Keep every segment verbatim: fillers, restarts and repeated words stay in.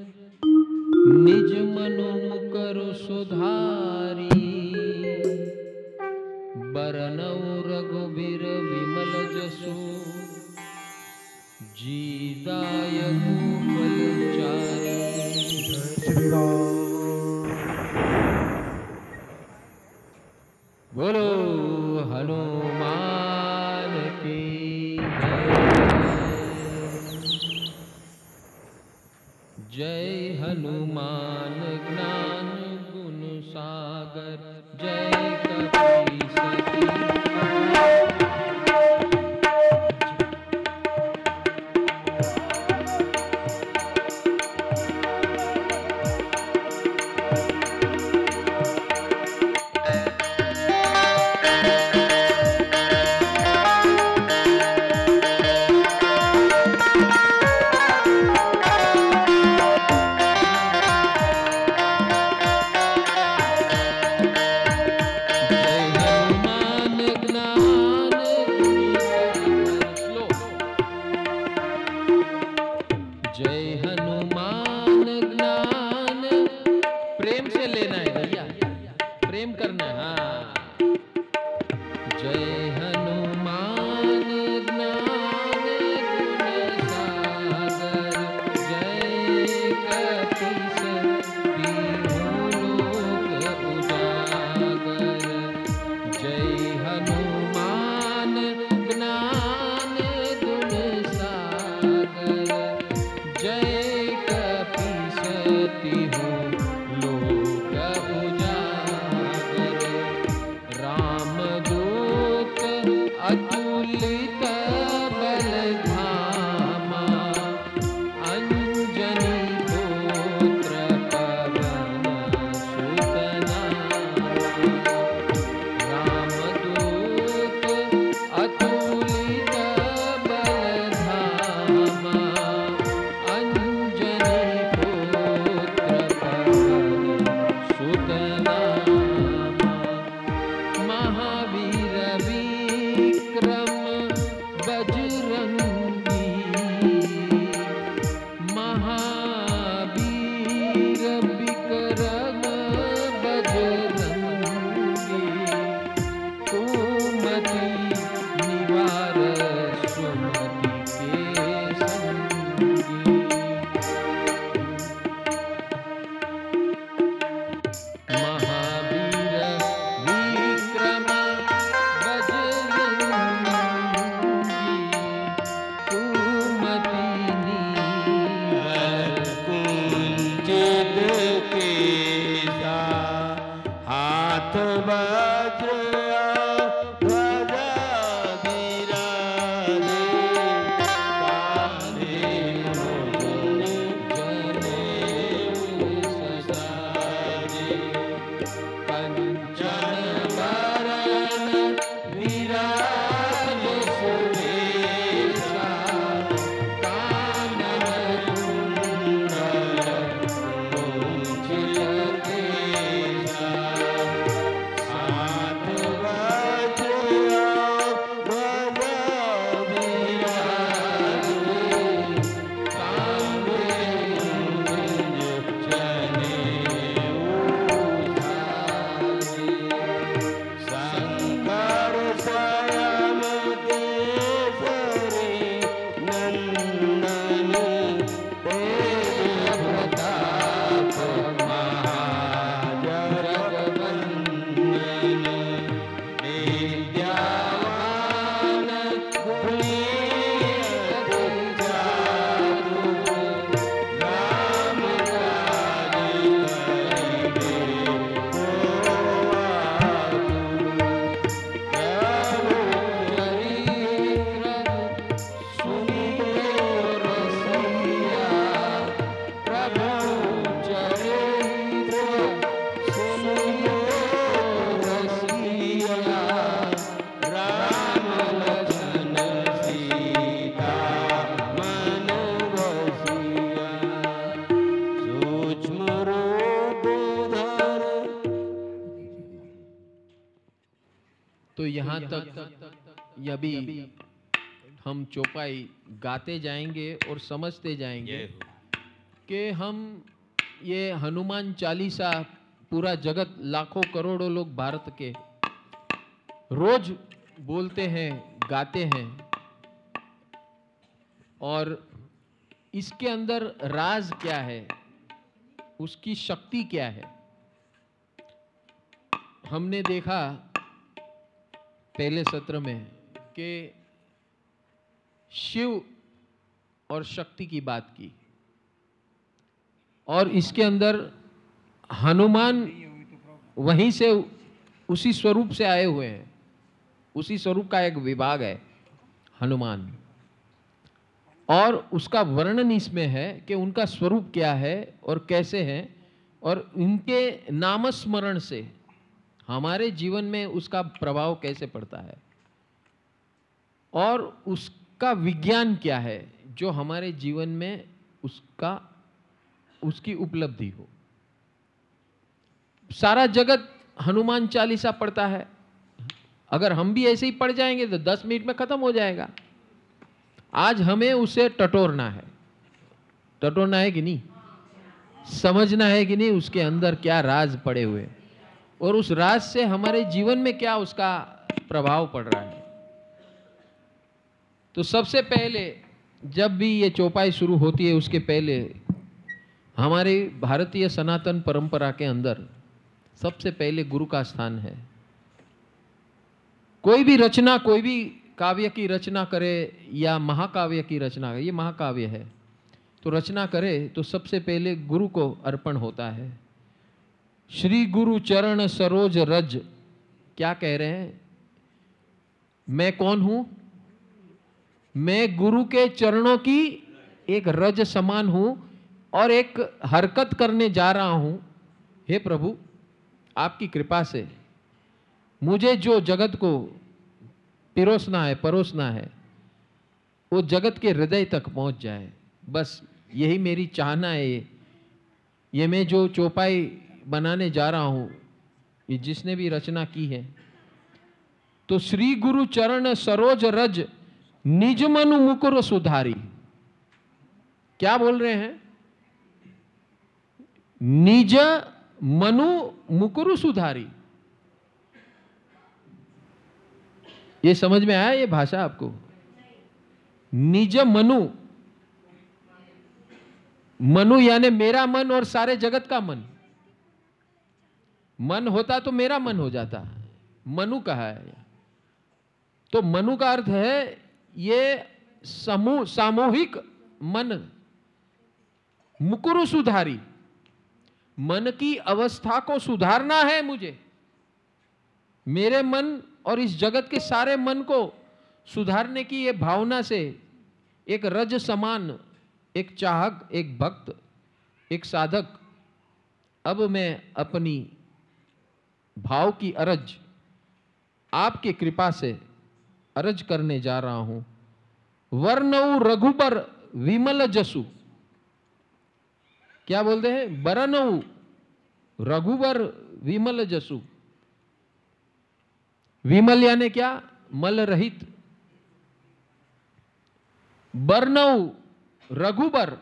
निज मनु मुकर सुधारी बरनऊ रघुबीर विमल जसु जीदायक फलचारी। श्री राम। बोलो हनुमान की जय। जय हनुमान ज्ञान गुण सागर जय कपीस तो यहाँ तक अभी हम चौपाई गाते जाएंगे और समझते जाएंगे। कि हम ये हनुमान चालीसा पूरा जगत, लाखों करोड़ों लोग भारत के रोज बोलते हैं, गाते हैं, और इसके अंदर राज क्या है, उसकी शक्ति क्या है। हमने देखा पहले सत्र में कि शिव और शक्ति की बात की, और इसके अंदर हनुमान वहीं से, उसी स्वरूप से आए हुए हैं, उसी स्वरूप का एक विभाग है हनुमान। और उसका वर्णन इसमें है कि उनका स्वरूप क्या है और कैसे है, और इनके नामस्मरण से हमारे जीवन में उसका प्रभाव कैसे पड़ता है, और उसका विज्ञान क्या है जो हमारे जीवन में उसका उसकी उपलब्धि हो। सारा जगत हनुमान चालीसा पढ़ता है, अगर हम भी ऐसे ही पढ़ जाएंगे तो दस मिनट में खत्म हो जाएगा। आज हमें उसे टटोरना है, टटोरना है कि नहीं, समझना है कि नहीं उसके अंदर क्या राज पड़े हुए, और उस राज से हमारे जीवन में क्या उसका प्रभाव पड़ रहा है। तो सबसे पहले जब भी ये चौपाई शुरू होती है, उसके पहले हमारी भारतीय सनातन परंपरा के अंदर सबसे पहले गुरु का स्थान है। कोई भी रचना, कोई भी काव्य की रचना करे या महाकाव्य की रचना, ये महाकाव्य है, तो रचना करे तो सबसे पहले गुरु को अर्पण होता है। श्री गुरु चरण सरोज रज, क्या कह रहे हैं, मैं कौन हूं, मैं गुरु के चरणों की एक रज समान हूं और एक हरकत करने जा रहा हूं। हे प्रभु, आपकी कृपा से मुझे जो जगत को पिरोसना है, परोसना है, वो जगत के हृदय तक पहुंच जाए, बस यही मेरी चाहना है। ये ये मैं जो चौपाई बनाने जा रहा हूं, ये जिसने भी रचना की है, तो श्री गुरु चरण सरोज रज निज मनु मुकुर सुधारी, क्या बोल रहे हैं, निज मनु मुकुर सुधारी। ये समझ में आया ये भाषा आपको? निज मनु, मनु यानी मेरा मन और सारे जगत का मन। मन होता तो मेरा मन हो जाता, मनु कहा है। तो मनु का अर्थ है ये समूह, सामूहिक मन। मुकुरु सुधारी, मन की अवस्था को सुधारना है मुझे, मेरे मन और इस जगत के सारे मन को सुधारने की ये भावना से एक रज समान, एक चाहक, एक भक्त, एक साधक, अब मैं अपनी भाव की अरज आपके कृपा से अरज करने जा रहा हूं। वर्णऊ रघुबर विमल जसु, क्या बोलते हैं, बरनऊ रघुबर विमल जसु। विमल यानी क्या, मल रहित। बरनऊ रघुबर,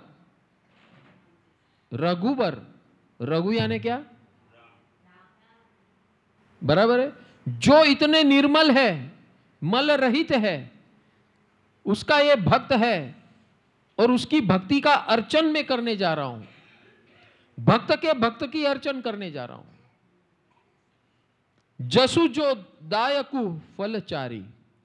रघुबर, रघु यानी क्या, बराबर है, जो इतने निर्मल है, मल रहित है, उसका ये भक्त है, और उसकी भक्ति का अर्चन में करने जा रहा हूं। भक्त के भक्त की अर्चन करने जा रहा हूं। जसु जो दायकु फलचारी,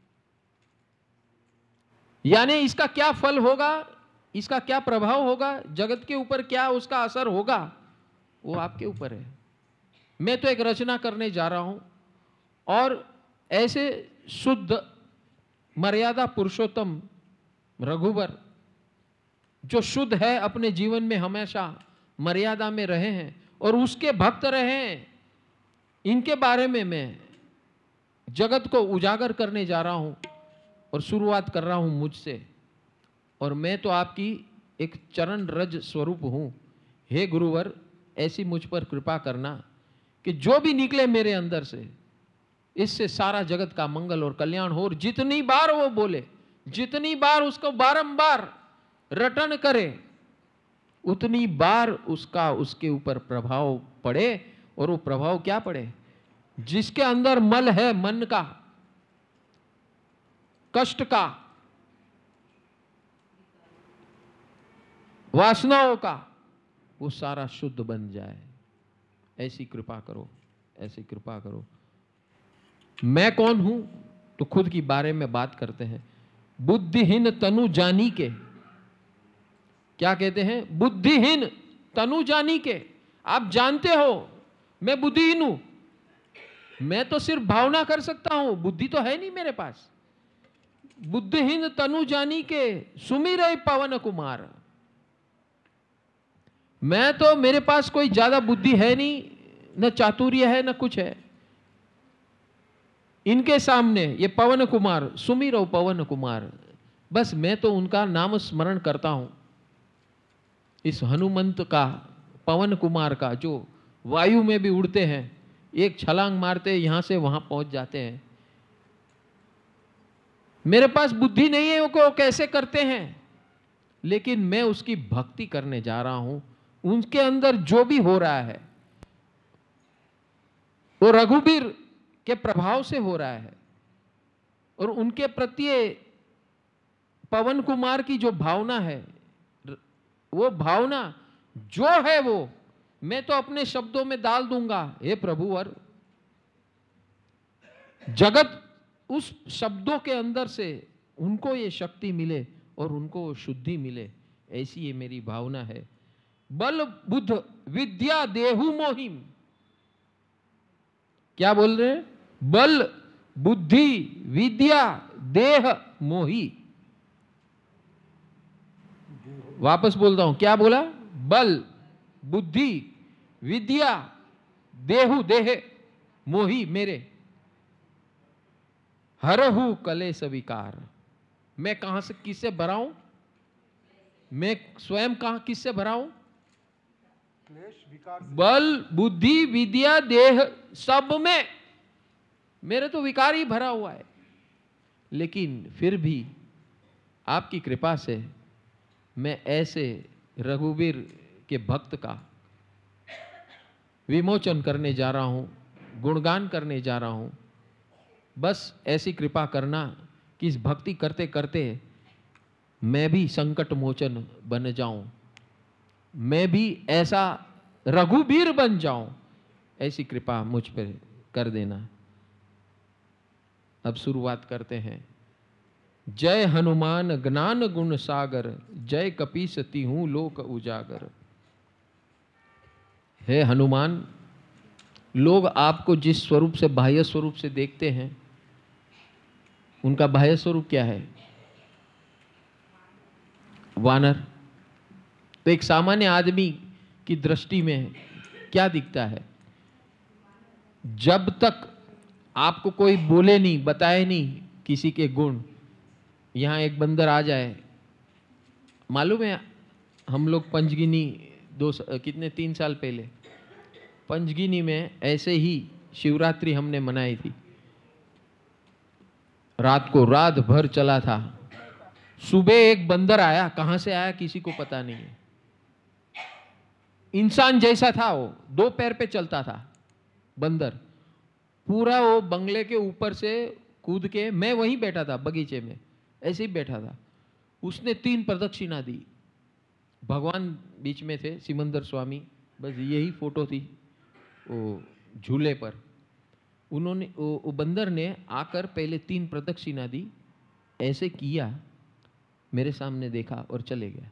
यानी इसका क्या फल होगा, इसका क्या प्रभाव होगा, जगत के ऊपर क्या उसका असर होगा, वो आपके ऊपर है। मैं तो एक रचना करने जा रहा हूं, और ऐसे शुद्ध मर्यादा पुरुषोत्तम रघुबर जो शुद्ध है, अपने जीवन में हमेशा मर्यादा में रहे हैं और उसके भक्त रहे हैं, इनके बारे में मैं जगत को उजागर करने जा रहा हूं, और शुरुआत कर रहा हूं मुझसे। और मैं तो आपकी एक चरण रज स्वरूप हूं। हे गुरुवर, ऐसी मुझ पर कृपा करना कि जो भी निकले मेरे अंदर से, इससे सारा जगत का मंगल और कल्याण हो। और जितनी बार वो बोले, जितनी बार उसको बारंबार रटन करे, उतनी बार उसका उसके ऊपर प्रभाव पड़े। और वो प्रभाव क्या पड़े? जिसके अंदर मल है, मन का, कष्ट का, वासनाओं का, वो सारा शुद्ध बन जाए। ऐसी कृपा करो, ऐसी कृपा करो। मैं कौन हूं? तो खुद की बारे में बात करते हैं। बुद्धिहीन तनु जानी के, क्या कहते हैं? बुद्धिहीन तनु जानी के। आप जानते हो मैं बुद्धिहीन हूं, मैं तो सिर्फ भावना कर सकता हूं, बुद्धि तो है नहीं मेरे पास। बुद्धिहीन तनु जानी के सुमिरै पवन कुमार। मैं तो, मेरे पास कोई ज्यादा बुद्धि है नहीं, न चातुर्य है, न कुछ है। इनके सामने ये पवन कुमार, सुमिरो पवन कुमार, बस मैं तो उनका नाम स्मरण करता हूं। इस हनुमंत का, पवन कुमार का, जो वायु में भी उड़ते हैं, एक छलांग मारते यहां से वहां पहुंच जाते हैं। मेरे पास बुद्धि नहीं है, वो कैसे करते हैं, लेकिन मैं उसकी भक्ति करने जा रहा हूं। उनके अंदर जो भी हो रहा है वो रघुबीर के प्रभाव से हो रहा है। और उनके प्रति पवन कुमार की जो भावना है, वो भावना जो है वो मैं तो अपने शब्दों में डाल दूंगा। हे प्रभु, और जगत उस शब्दों के अंदर से उनको ये शक्ति मिले और उनको शुद्धि मिले, ऐसी ये मेरी भावना है। बल बुद्ध विद्या देहु मोहिम। क्या बोल रहे हैं? बल बुद्धि विद्या देह मोही। वापस बोलता हूं, क्या बोला? बल बुद्धि विद्या देहु देह मोही मेरे। हरहु कलेश विकार। मैं कहां से, किससे भरा हूं? मैं स्वयं कहां, किससे भरा हूं? बल बुद्धि विद्या देह, सब में मेरे तो विकार ही भरा हुआ है। लेकिन फिर भी आपकी कृपा से मैं ऐसे रघुवीर के भक्त का विमोचन करने जा रहा हूं, गुणगान करने जा रहा हूं। बस ऐसी कृपा करना कि इस भक्ति करते करते मैं भी संकट मोचन बन जाऊं, मैं भी ऐसा रघुवीर बन जाऊं। ऐसी कृपा मुझ पर कर देना। अब शुरुआत करते हैं। जय हनुमान ज्ञान गुण सागर, जय कपीस तिहु लोक उजागर। हे हनुमान, लोग आपको जिस स्वरूप से, बाह्य स्वरूप से देखते हैं, उनका बाह्य स्वरूप क्या है? वानर। तो एक सामान्य आदमी की दृष्टि में क्या दिखता है? जब तक आपको कोई बोले नहीं, बताए नहीं किसी के गुण, यहां एक बंदर आ जाए। मालूम है, हम लोग पंचगिनी दो कितने तीन साल पहले पंचगिनी में ऐसे ही शिवरात्रि हमने मनाई थी। रात को रात भर चला था। सुबह एक बंदर आया, कहां से आया किसी को पता नहीं है। इंसान जैसा था वो, दो पैर पे चलता था बंदर। पूरा वो बंगले के ऊपर से कूद के, मैं वहीं बैठा था बगीचे में, ऐसे ही बैठा था। उसने तीन प्रदक्षिणा दी। भगवान बीच में थे, सिमंदर स्वामी, बस यही फोटो थी वो झूले पर। उन्होंने वो, वो बंदर ने आकर पहले तीन प्रदक्षिणा दी, ऐसे किया, मेरे सामने देखा और चले गया।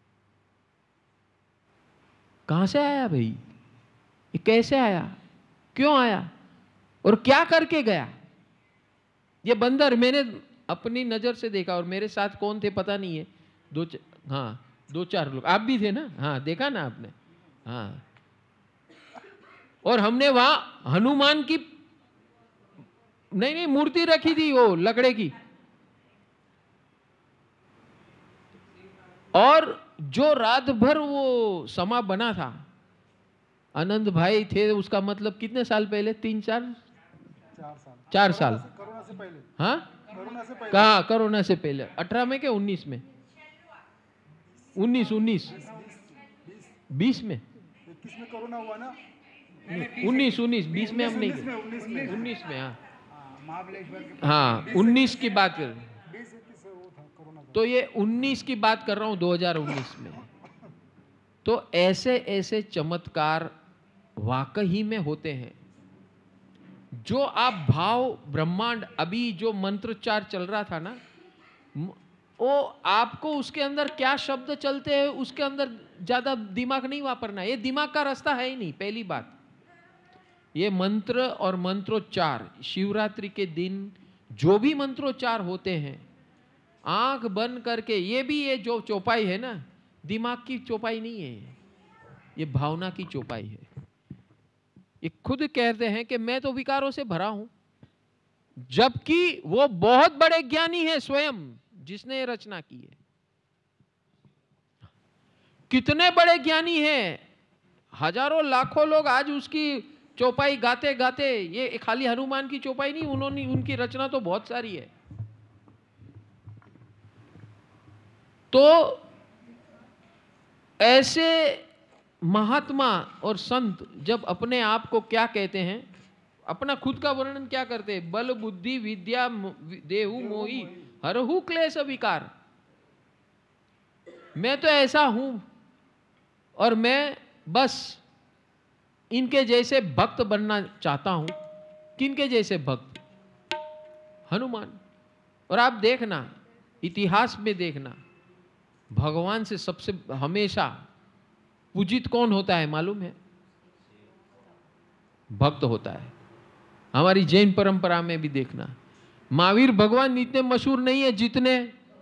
कहां से आया भाई? ये कैसे आया? क्यों आया? और क्या करके गया? ये बंदर मैंने अपनी नजर से देखा। और मेरे साथ कौन थे पता नहीं है, दो च... हाँ दो चार लोग। आप भी थे ना? हाँ, देखा ना आपने? हाँ। और हमने वहां हनुमान की नहीं नहीं मूर्ति रखी थी, वो लकड़े की। और जो रात भर वो समा बना था, आनंद भाई थे, उसका मतलब कितने साल पहले? तीन चार चार साल चार साल कोरोना से पहले। हाँ, कोरोना से पहले। कहा कोरोना से पहले? अठारह में के उन्नीस में? उन्नीस उन्नीस बीस में, इक्कीस में कोरोना हुआ ना। उन्नीस उन्नीस बीस में हम नहीं उन्नीस में थे, उन्नीस में उन्नीस में। हाँ हाँ, महाबलेश्वर के हाँ उन्नीस की बात कर, बीस इक्कीस से वो था कोरोना का। तो ये उन्नीस की बात कर रहा हूँ, दो हज़ार उन्नीस में। तो ऐसे ऐसे चमत्कार वाकई में होते हैं। जो आप भाव ब्रह्मांड, अभी जो मंत्रोच्चार चल रहा था ना, वो आपको उसके अंदर क्या शब्द चलते हैं उसके अंदर ज्यादा दिमाग नहीं वापरना, ये दिमाग का रास्ता है ही नहीं। पहली बात, ये मंत्र और मंत्रोच्चार शिवरात्रि के दिन जो भी मंत्रोच्चार होते हैं, आंख बंद करके, ये भी ये जो चौपाई है ना, दिमाग की चौपाई नहीं है, ये भावना की चौपाई है। ये खुद कहते हैं कि मैं तो विकारों से भरा हूं, जबकि वो बहुत बड़े ज्ञानी है स्वयं जिसने ये रचना की है। कितने बड़े ज्ञानी हैं, हजारों लाखों लोग आज उसकी चौपाई गाते गाते, ये खाली हनुमान की चौपाई नहीं, उन्होंने उनकी रचना तो बहुत सारी है। तो ऐसे महात्मा और संत जब अपने आप को क्या कहते हैं, अपना खुद का वर्णन क्या करते हैं, बल बुद्धि विद्या देहु मोही हरहु क्लेश विकार, मैं तो ऐसा हूं और मैं बस इनके जैसे भक्त बनना चाहता हूं। किनके जैसे भक्त? हनुमान। और आप देखना, इतिहास में देखना, भगवान से सबसे हमेशा पूजित कौन होता है मालूम है? भक्त होता है। हमारी जैन परंपरा में भी देखना, महावीर भगवान इतने मशहूर नहीं है जितने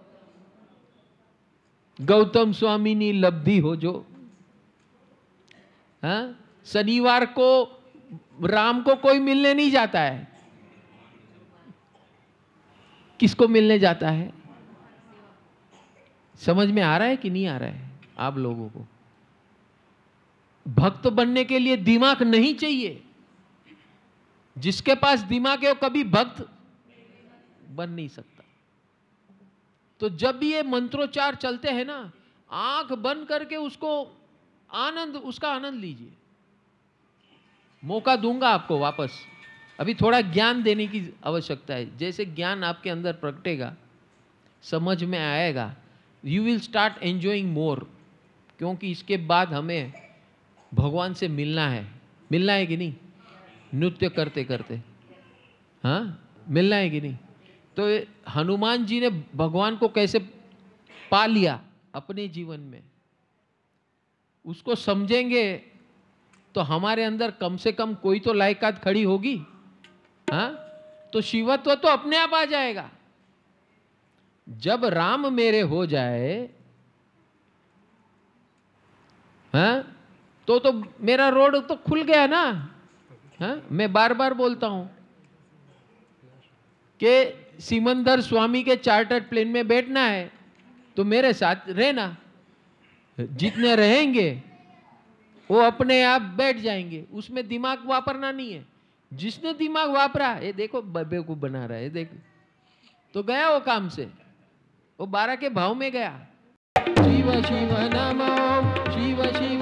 गौतम स्वामी ने लब्धि हो जो। हाँ, शनिवार को राम को कोई मिलने नहीं जाता है, किसको मिलने जाता है? समझ में आ रहा है कि नहीं आ रहा है आप लोगों को? भक्त बनने के लिए दिमाग नहीं चाहिए, जिसके पास दिमाग है वो कभी भक्त बन नहीं सकता। तो जब भी ये मंत्रोच्चार चलते हैं ना, आंख बंद करके उसको आनंद, उसका आनंद लीजिए। मौका दूंगा आपको वापस, अभी थोड़ा ज्ञान देने की आवश्यकता है। जैसे ज्ञान आपके अंदर प्रगटेगा, समझ में आएगा, you will start enjoying more, क्योंकि इसके बाद हमें भगवान से मिलना है। मिलना है कि नहीं? नृत्य करते करते, हाँ मिलना है कि नहीं? तो हनुमान जी ने भगवान को कैसे पा लिया अपने जीवन में, उसको समझेंगे तो हमारे अंदर कम से कम कोई तो लायकात खड़ी होगी। हाँ, तो शिवत्व तो अपने आप आ जाएगा। जब राम मेरे हो जाए, हाँ, तो तो मेरा रोड तो खुल गया ना। हाँ, मैं बार बार बोलता हूं कि सिमंदर स्वामी के चार्टर्ड प्लेन में बैठना है तो मेरे साथ रहना, जितने रहेंगे वो अपने आप बैठ जाएंगे, उसमें दिमाग वापरना नहीं है। जिसने दिमाग वापरा, ये देखो बेवकूफ बना रहा है, देखो तो गया वो काम से, वो बारह के भाव में गया। शिव शिव नमो शिव शिव